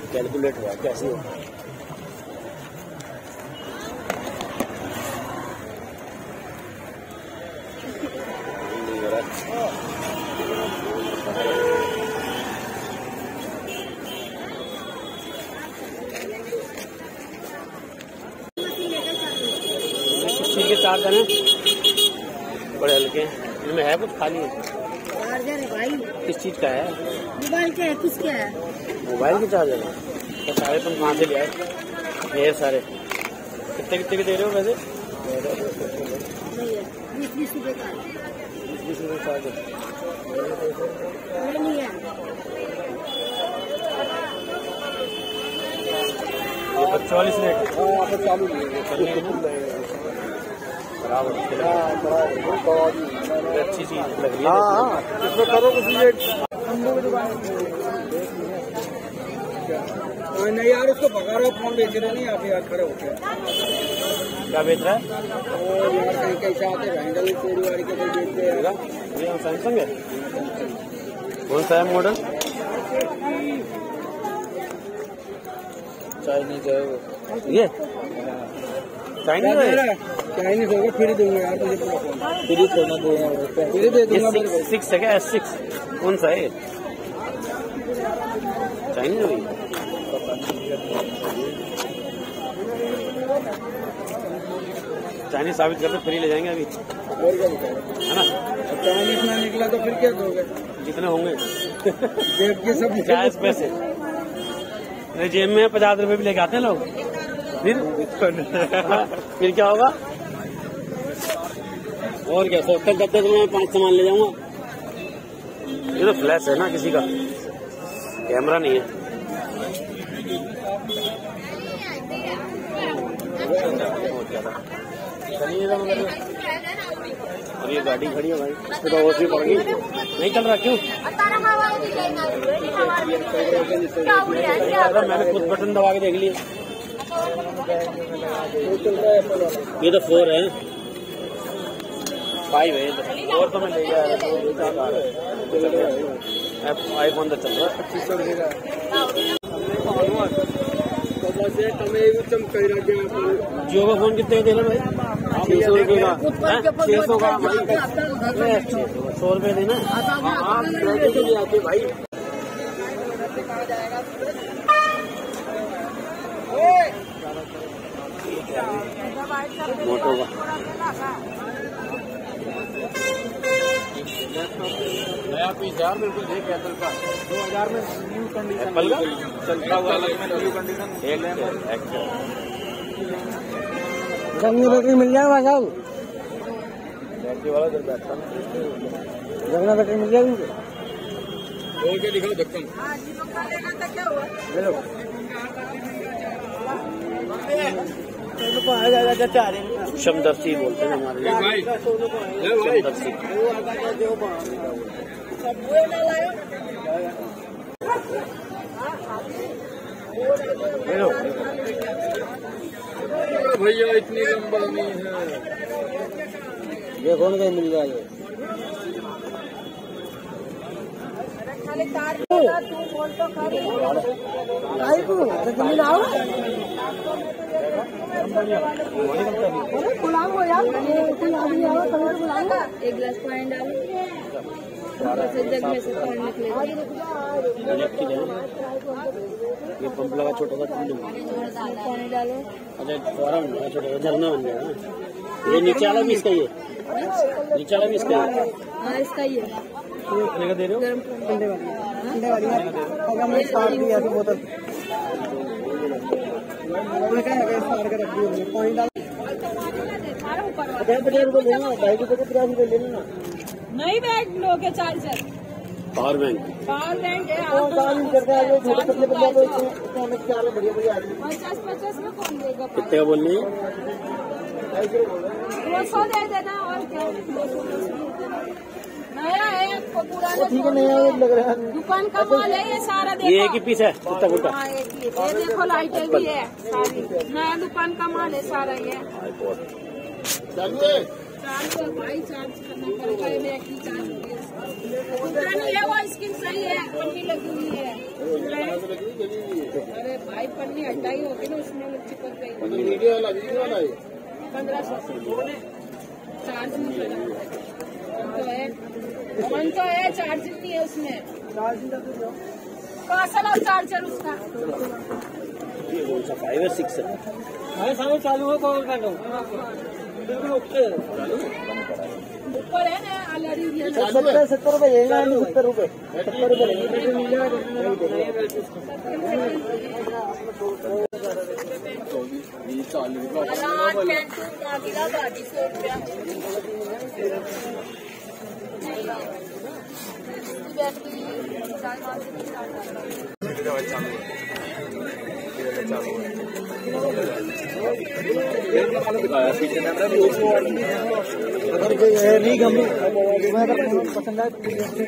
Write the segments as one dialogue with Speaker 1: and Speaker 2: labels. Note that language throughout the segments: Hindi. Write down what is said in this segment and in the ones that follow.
Speaker 1: कैलकुलेट हुआ कैसे हो। के चार्ज है बड़े हल्के, इनमें है कुछ खाली है?
Speaker 2: चार्जर है भाई।
Speaker 1: किस चीज का है?
Speaker 2: मोबाइल के है, किसके है?
Speaker 1: मोबाइल के चार्जर है। तो सारे तुम कहाँ से ले आए? ढेर सारे। कितने कितने के दे रहे हो वैसे?
Speaker 2: 20-20 रुपए का।
Speaker 1: 20 रुपए चार्जर
Speaker 2: नहीं है।
Speaker 1: ये 45 रेट चालू अच्छी चीज लग रही है। हाँ, इसमें करो कुछ रेट।
Speaker 3: नहीं यार, उसको भगा रहा फोन बेच रहे नहीं आप यार, खड़े होके
Speaker 1: क्या बेच रहा है?
Speaker 3: यार कहीं कैसे आते हैंडल चोरी वाली के कोई बेचते हैं।
Speaker 1: ये सैमसंग है। कौन सा है मॉडल? चाइनीज है ये। चाइनीज है?
Speaker 3: चाइनीज होगा, फिर दूंगा यार तुझे पूरा फोन।
Speaker 1: फिर छोड़ना दो,
Speaker 3: फिर दे दूंगा।
Speaker 1: 6 है क्या? S6 कौन सा है? चाइनीज है। चाइनीज साबित करते फिर ही ले जाएंगे अभी,
Speaker 3: और क्या है ना? चाइनीज ना निकला तो फिर क्या दोगे?
Speaker 1: जितने होंगे
Speaker 3: जेब के सब
Speaker 1: 50 पैसे मेरे जेब में 50 रुपए भी लेके आते हैं लोग। फिर क्या होगा? और क्या 70 करते तो मैं 5 सामान ले जाऊंगा। ये तो फ्लैश है ना, किसी का कैमरा नहीं है। और ये गाड़ी खड़ी है भाई, इसको तो और भी पड़ गई। नहीं चल रहा क्यों? मैंने खुद बटन दबा के देख लिया। ये तो 4 है, 5 है। और तो मैं ले गया iPhone तो चल रहा है 2500 रुपये का। जियो का फोन कितने दे रहे भाई? 600 रुपये का। 600 का भाई, 100 रुपये देना। आप के लिए आते भाई। मोटो का नया पीस यार, मेरे को देख एप्पल का 2000 में न्यू कंडीशन। एप्पल का चलता हुआ न्यू कंडीशन
Speaker 3: बैटरी मिल जाएगा भाई साहब?
Speaker 1: बैटरी वाला जब बैठता ना
Speaker 3: जगना बैटरी मिल जाएगी।
Speaker 1: बोल के दिखाओ धक्कम। शमदर्शी बोलते हैं हमारे लिए। शमदर्शी
Speaker 3: भैया इतनी लंबा नहीं है। ये कौन का मिल रहा है?
Speaker 2: एक गिलास पानी डालो, जग में से पानी निकलेगा।
Speaker 1: ये पंप लगा छोटा सा
Speaker 2: पानी डालो।
Speaker 1: अच्छा फौरा छोटा सा झरना बन गया। ये नीचे वाला भी इसका ही है? नीचे वाला भी इसका ही है?
Speaker 2: हाँ इसका ही है।
Speaker 1: कितने का दे रहे हो?
Speaker 3: ठंडे वाली हमने स्टार्ट किया तो बोतल पानी डाल। 50 रुपये लेना, 2.5 रुपये 50 रुपये ले लेना।
Speaker 2: नहीं बैग लोगे चार्जर,
Speaker 1: पावर बैंक
Speaker 2: है।
Speaker 3: छोटे पतले बढ़िया बढ़िया आदमी
Speaker 2: 50 में कौन देगा?
Speaker 1: कितने का बोल रही है?
Speaker 2: 200 दे देना। और क्या नया है, पुराना
Speaker 3: ठीक है, नया लग रहा है।
Speaker 2: दुकान का माल है ये सारा। देखो
Speaker 1: ये एक ही पीस है कुत्ता कुत्ता।
Speaker 2: हाँ, एक ही। ये देखो लाइटें भी है सारी, नया दुकान का माल है सारा। ये चार्ज भाई, चार्ज करना पड़ेगा। ये की चार्ज है वो स्किन सही है, पट्टी लगी हुई है। हटाई होगी ना उसमें चिपक गई।
Speaker 3: वीडियो वाला
Speaker 2: 1500 चार्ज नहीं करा तो है चार्जिंग नहीं है उसमें। कहाँ से लाओ चार्जर उसका?
Speaker 1: ये कौन सा 5 और 6 है? सामने चालू हो कॉल कर दो
Speaker 2: ऊपर है ना ऑलरेडी।
Speaker 1: 70 रुपए है ना? 70 रुपए 70 रुपए पसंद आए।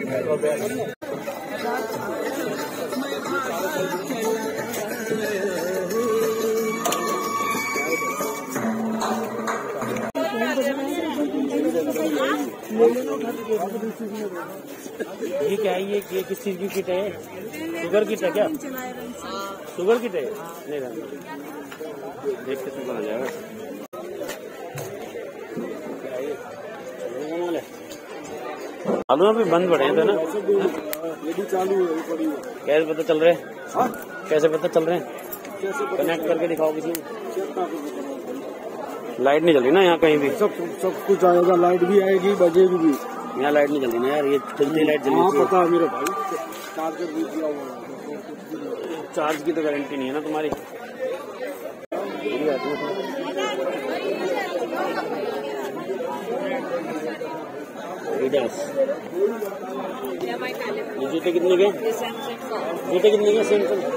Speaker 1: ये क्या है? ये किस चीज की किट है? शुगर किट है क्या? शुगर किट है? नहीं देख के शुगर आ जाएगा। चालू अभी बंद पड़े थे ना?
Speaker 3: ये भी चालू है।
Speaker 1: कैसे पता चल रहे हैं? कैसे पता चल रहे हैं? कनेक्ट करके दिखाओ किसी को। लाइट नहीं चल रही ना यहाँ कहीं भी?
Speaker 3: सब कुछ आएगा, लाइट भी आएगी, बजेगी भी।
Speaker 1: यहाँ लाइट नहीं चल रही ना यार, ये जल्दी लाइट जल्दी।
Speaker 3: हाँ पता है मेरे भाई, चार्जर भी दिया हुआ है।
Speaker 1: चार्ज की तो गारंटी नहीं है ना तुम्हारी। ये जूते कितने के? सैमसंग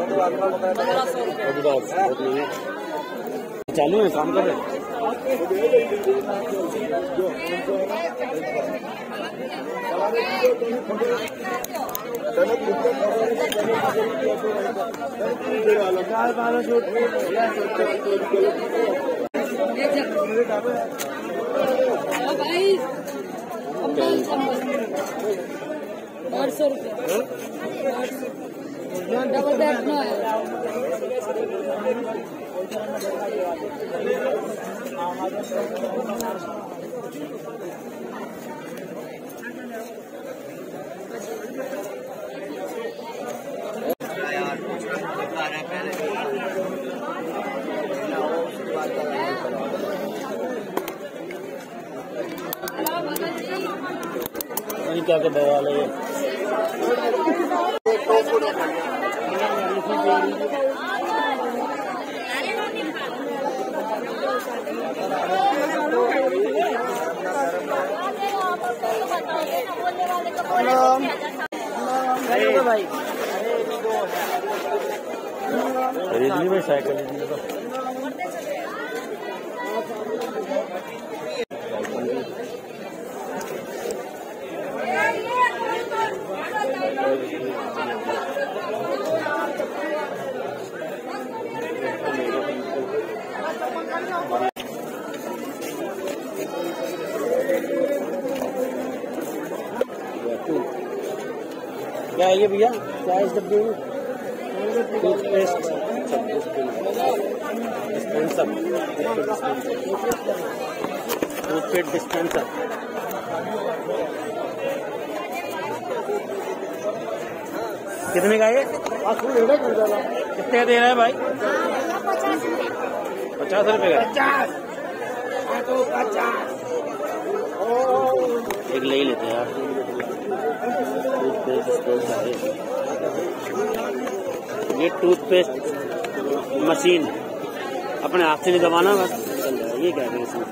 Speaker 1: चालू है, काम कर रहे हैं।
Speaker 2: भाई 800 रुपये डबल बैग ना है।
Speaker 1: क्या के बवाल है ये? भाई खरीद ली भाई साइकिल तो। क्या है ये भैया? क्या है इस डब्बे में? Toothpaste dispenser. कितने का ये? कितने दे रहा है भाई? 50 रुपए का। एक ले ही लेते हैं यार। ये टूथपेस्ट मशीन अपने हाथ से नहीं दबाना बस चल जाएगा। ये क्या है इसमें?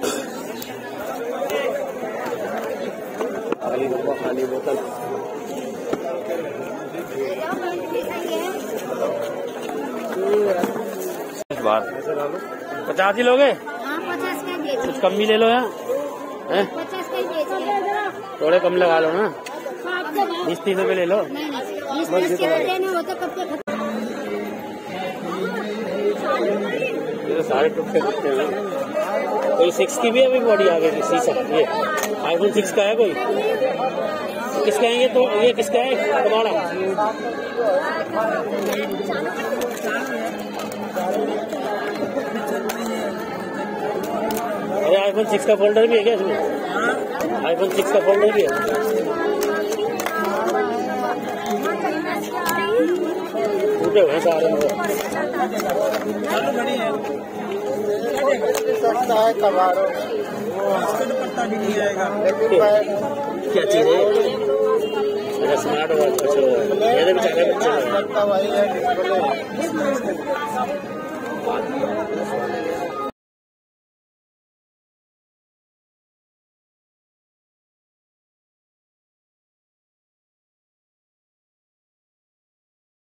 Speaker 1: खाली बोतल। बात 50 ही लोगे? कुछ कम भी ले लो यार।
Speaker 2: 50 का ही बेचिए।
Speaker 1: थोड़े कम लगा लो ना। 20-30 रुपए ले लो। ये तो सारे टुकड़े हैं। कोई 6 की भी अभी बॉडी आ गई शीशा। ये iPhone 6 का है कोई? किसका है ये? तो ये किसका है तुम्हारा? iPhone 6 का फोल्डर भी है क्या इसमें? iPhone 6 का फोल्डर भी है। टूटे हुए सारे
Speaker 3: सस्ता है कबारों
Speaker 1: क्या चीज है? Smart watch. अच्छा मेरे बेचारे बच्चे